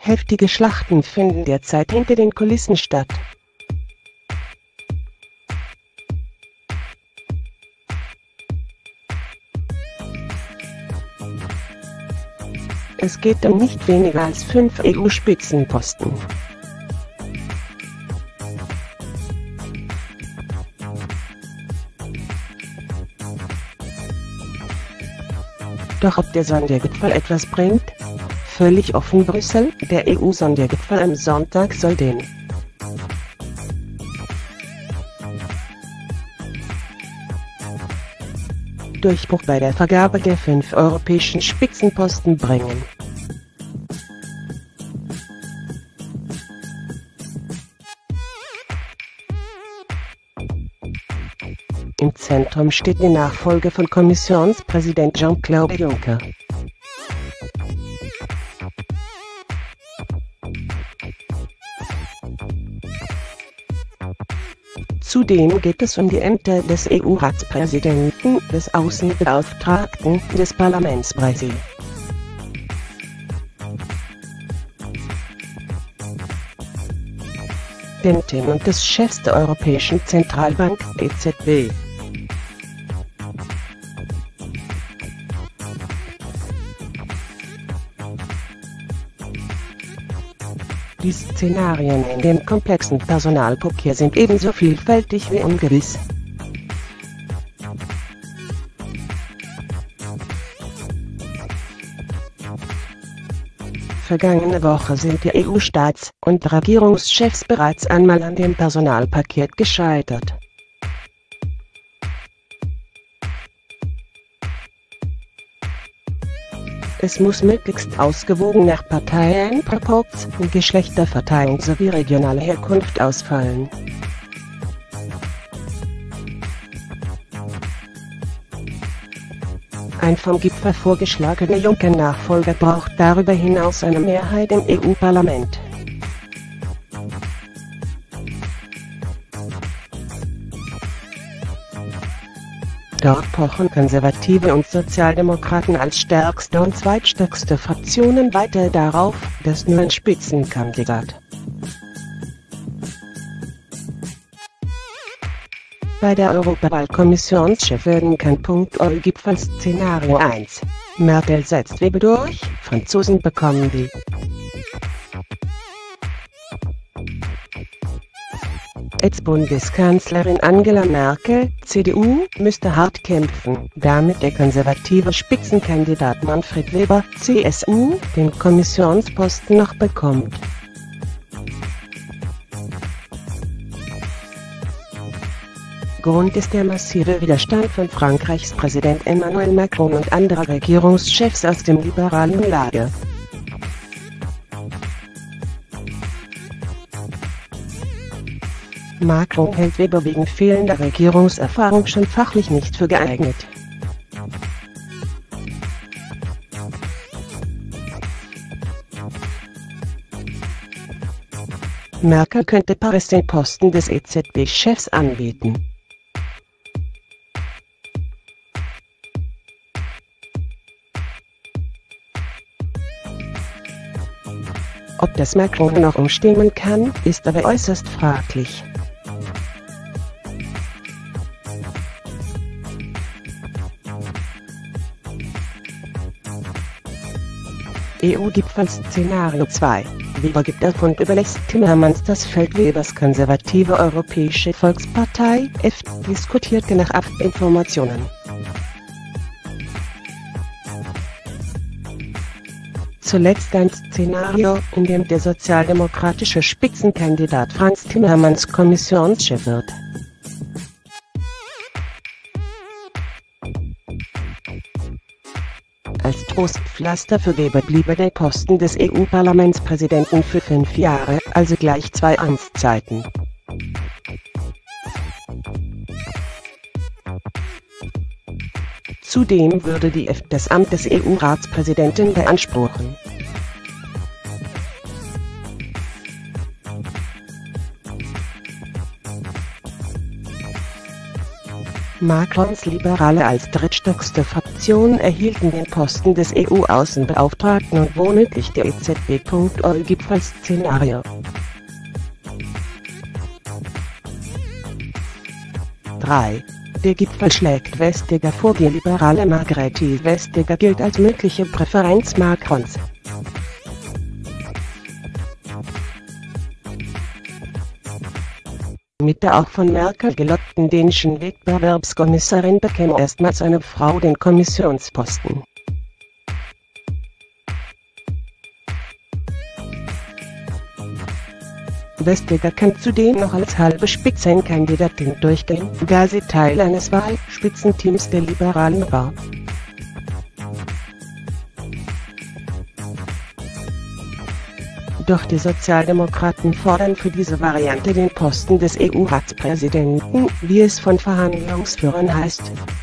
Heftige Schlachten finden derzeit hinter den Kulissen statt. Es geht um nicht weniger als 5 EU-Spitzenposten. Doch ob der Sondergipfel etwas bringt? Völlig offen Brüssel, der EU-Sondergipfel am Sonntag soll den Durchbruch bei der Vergabe der 5 europäischen Spitzenposten bringen. Im Zentrum steht die Nachfolge von Kommissionspräsident Jean-Claude Juncker. Zudem geht es um die Ämter des EU-Ratspräsidenten, des Außenbeauftragten, des Parlamentspräsidenten und des Chefs der Europäischen Zentralbank, EZB. Die Szenarien in dem komplexen Personalverkehr sind ebenso vielfältig wie ungewiss. Vergangene Woche sind die EU-Staats- und Regierungschefs bereits einmal an dem Personalpaket gescheitert. Es muss möglichst ausgewogen nach Parteienproporz, Geschlechterverteilung sowie regionaler Herkunft ausfallen. Ein vom Gipfel vorgeschlagener Juncker-Nachfolger braucht darüber hinaus eine Mehrheit im EU-Parlament. Dort pochen Konservative und Sozialdemokraten als stärkste und zweitstärkste Fraktionen weiter darauf, dass nur ein Spitzenkandidat bei der Europawahl-Kommissionschefin kann. Gipfel-Szenario 1. Merkel setzt Weber durch, Franzosen bekommen die Ex-Bundeskanzlerin Angela Merkel, CDU, müsste hart kämpfen, damit der konservative Spitzenkandidat Manfred Weber, CSU, den Kommissionsposten noch bekommt. Grund ist der massive Widerstand von Frankreichs Präsident Emmanuel Macron und anderer Regierungschefs aus dem liberalen Lager. Macron hält Weber wegen fehlender Regierungserfahrung schon fachlich nicht für geeignet. Merkel könnte Paris den Posten des EZB-Chefs anbieten. Ob das Macron noch umstimmen kann, ist aber äußerst fraglich. EU-Gipfel-Szenario 2. Weber gibt auf und überlässt Timmermans das Feld. Webers konservative Europäische Volkspartei, FDP, diskutierte nach Informationen. Zuletzt ein Szenario, in dem der sozialdemokratische Spitzenkandidat Frans Timmermans Kommissionschef wird. Als Trostpflaster für Weber bliebe der Posten des EU-Parlamentspräsidenten für 5 Jahre, also gleich 2 Amtszeiten. Zudem würde die FDP das Amt des EU-Ratspräsidenten beanspruchen. Macrons Liberale als drittstärkste Fraktion erhielten den Posten des EU-Außenbeauftragten und womöglich der EZB.OL-Gipfelszenario. 3. Der Gipfel schlägt Vestager vor. Die liberale Margrethe Vestager gilt als mögliche Präferenz Macrons. Mit der auch von Merkel gelockten dänischen Wettbewerbskommissarin bekäme erstmals eine Frau den Kommissionsposten. Vestager kann zudem noch als halbe Spitzenkandidatin durchgehen, da sie Teil eines Wahlspitzenteams der Liberalen war. Doch die Sozialdemokraten fordern für diese Variante den Posten des EU-Ratspräsidenten, wie es von Verhandlungsführern heißt.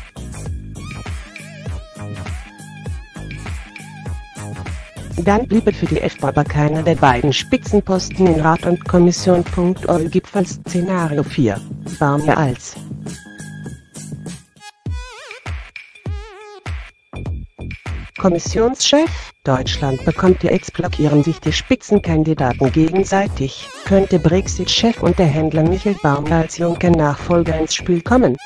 Dann bliebe für die FPÖ aber keiner der beiden Spitzenposten in Rat und Kommission. Gipfelszenario 4 war mehr als. Kommissionschef: Deutschland bekommt die Ex. Blockieren sich die Spitzenkandidaten gegenseitig, könnte Brexit-Chef und der Händler Michael Barnier als Juncker-Nachfolger ins Spiel kommen.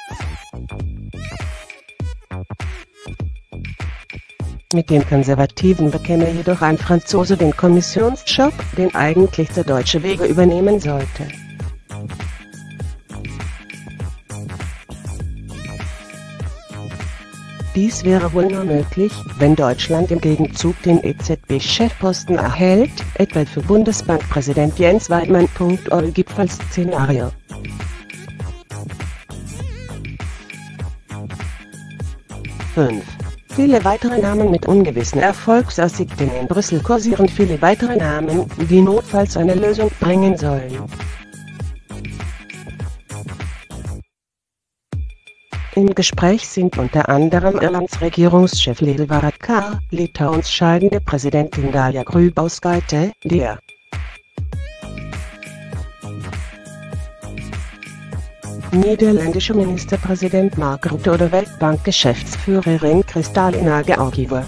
Mit den Konservativen bekäme jedoch ein Franzose den Kommissionsjob, den eigentlich der Deutsche Wege übernehmen sollte. Dies wäre wohl nur möglich, wenn Deutschland im Gegenzug den EZB-Chefposten erhält, etwa für Bundesbankpräsident Jens Weidmann. Gipfelszenario. Viele weitere Namen mit ungewissen Erfolgsaussichten. In Brüssel kursieren viele weitere Namen, die notfalls eine Lösung bringen sollen. Im Gespräch sind unter anderem Irlands Regierungschef Leo Varadkar, Litauens scheidende Präsidentin Dalia Grybauskaitė, der niederländische Ministerpräsident Mark Rutte oder Weltbank-Geschäftsführerin Kristalina Georgieva.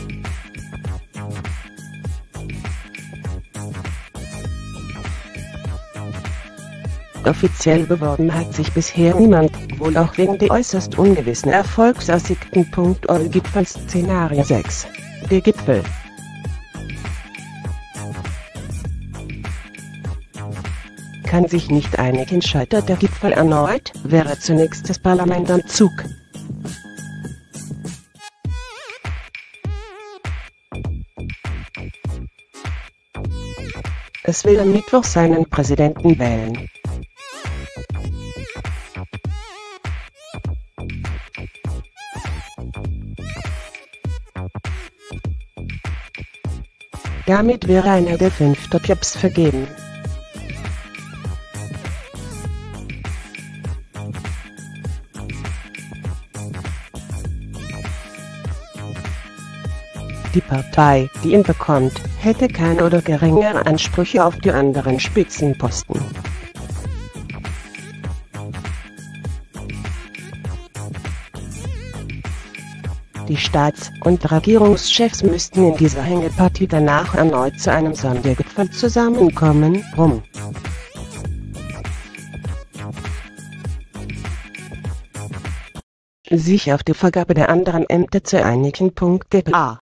Offiziell beworben hat sich bisher niemand, wohl auch wegen der äußerst ungewissen Erfolgsaussichten. Gipfelszenario 6. Der Gipfel. Kann sich nicht einigen, scheitert der Gipfel erneut, wäre zunächst das Parlament am Zug. Es will am Mittwoch seinen Präsidenten wählen. Damit wäre einer der 5 Top-Jobs vergeben. Die Partei, die ihn bekommt, hätte keine oder geringere Ansprüche auf die anderen Spitzenposten. Die Staats- und Regierungschefs müssten in dieser Hängepartie danach erneut zu einem Sondergipfel zusammenkommen, um sich auf die Vergabe der anderen Ämter zu einigen. A.